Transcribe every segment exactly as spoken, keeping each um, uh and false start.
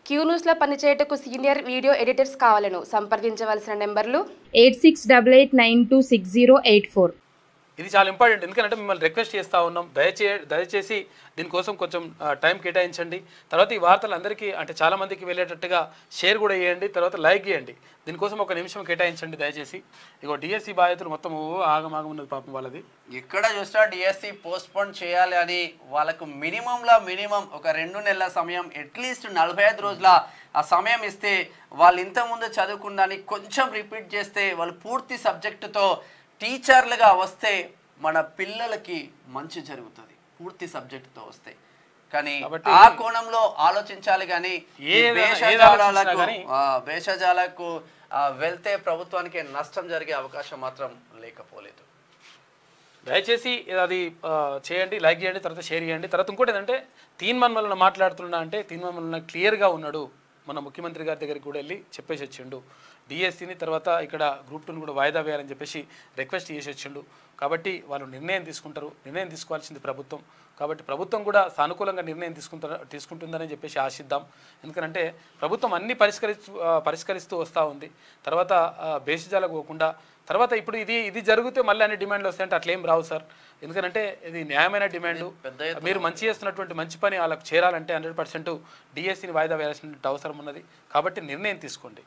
Queue న్యూస్లో పనిచేయటకు senior video editors కావాలను సంప్రదించవలసిన నెంబర్లు eight six eight eight nine two six zero eight four. ఇది చాలా ఇంపార్టెంట్. ఎందుకంటే మిమ్మల్ని రిక్వెస్ట్ చేస్తూ ఉన్నాం, దయచే దయచేసి దీనికోసం కొంచెం టైం కేటాయించండి. తర్వాత ఈ వార్తలు అందరికీ అంటే చాలామందికి వెళ్ళేటట్టుగా షేర్ కూడా చేయండి, తర్వాత లైక్ చేయండి. దీనికోసం ఒక నిమిషం కేటాయించండి దయచేసి. ఇగో డిఎస్సి బాధితులు మొత్తం ఆగమాగం ఉన్నది పాపం వాళ్ళది. ఎక్కడ చూసినా డిఎస్సి పోస్ట్పోన్ చేయాలి అని వాళ్ళకు మినిమంలో మినిమం ఒక రెండు నెలల సమయం, అట్లీస్ట్ నలభై ఐదు రోజుల ఆ సమయం ఇస్తే వాళ్ళు ఇంతకుముందు చదువుకున్నాని కొంచెం రిపీట్ చేస్తే వాళ్ళు పూర్తి సబ్జెక్టుతో టీచర్లుగా వస్తే మన పిల్లలకి మంచి జరుగుతుంది పూర్తి సబ్జెక్టుతో వస్తే. కానీ ఆ కోణంలో ఆలోచించాలి. కానీ భేషజాలకు భేషజాలకు వెళ్తే ప్రభుత్వానికి నష్టం జరిగే అవకాశం మాత్రం లేకపోలేదు. దయచేసి అది చేయండి, లైక్ చేయండి, తర్వాత షేర్ చేయండి. తర్వాత ఇంకోటి ఏంటంటే తీన్మన్ వలన మాట్లాడుతున్నా అంటే తీన్మన్ వలన క్లియర్గా ఉన్నాడు. మన ముఖ్యమంత్రి గారి దగ్గరికి కూడా వెళ్ళి చెప్పేసి వచ్చిండు డిఎస్సిని, తర్వాత ఇక్కడ గ్రూప్ టూని కూడా వాయిదా వేయాలని చెప్పేసి రిక్వెస్ట్ చేసి వచ్చిండు. కాబట్టి వాళ్ళు నిర్ణయం తీసుకుంటారు, నిర్ణయం తీసుకోవాల్సింది ప్రభుత్వం. కాబట్టి ప్రభుత్వం కూడా సానుకూలంగా నిర్ణయం తీసుకుంటారు తీసుకుంటుందని చెప్పేసి ఆశిద్దాం. ఎందుకంటే ప్రభుత్వం అన్ని పరిష్కరిస్తూ పరిష్కరిస్తూ వస్తూ ఉంది. తర్వాత బేసిజాలకు పోకుండా తర్వాత ఇప్పుడు ఇది ఇది జరిగితే మళ్ళీ అన్ని డిమాండ్లు వస్తాయంటే అట్లేం రావు సార్. ఎందుకంటే ఇది న్యాయమైన డిమాండ్. మీరు మంచి చేస్తున్నటువంటి మంచి పని వాళ్ళకు చేరాలంటే హండ్రెడ్ పర్సెంట్ డిఎస్సిని వాయిదా వేయాల్సిన అవసరం ఉన్నది. కాబట్టి నిర్ణయం తీసుకోండి.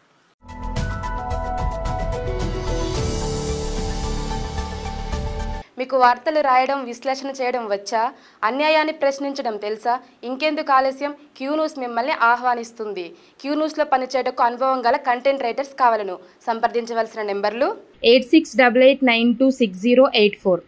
మీకు వార్తలు రాయడం, విశ్లేషణ చేయడం వచ్చా? అన్యాయాన్ని ప్రశ్నించడం తెలుసా? ఇంకెందుకు ఆలస్యం? క్యూ న్యూస్ మిమ్మల్ని ఆహ్వానిస్తుంది. క్యూ న్యూస్లో పనిచేయటకు అనుభవం గల కంటెంట్ రైటర్స్ కావాలను సంప్రదించవలసిన నెంబర్లు eight six eight eight nine two six zero eight four.